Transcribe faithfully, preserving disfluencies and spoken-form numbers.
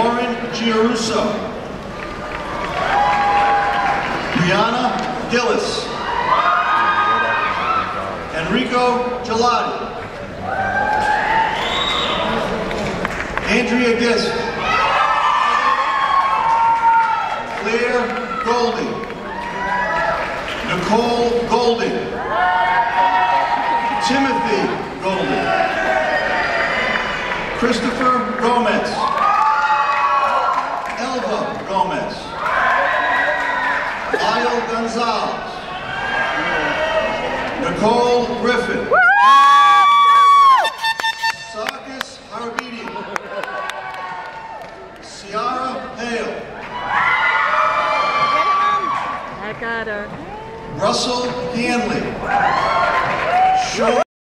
Lauren Giarusso. Brianna Dillis. Enrico Gelati. Andrea Gisk. Claire Golding. Nicole Golding. Timothy Golding. Christopher Gomez. Elva Gomez. Lyle Gonzalez. Nicole Griffin.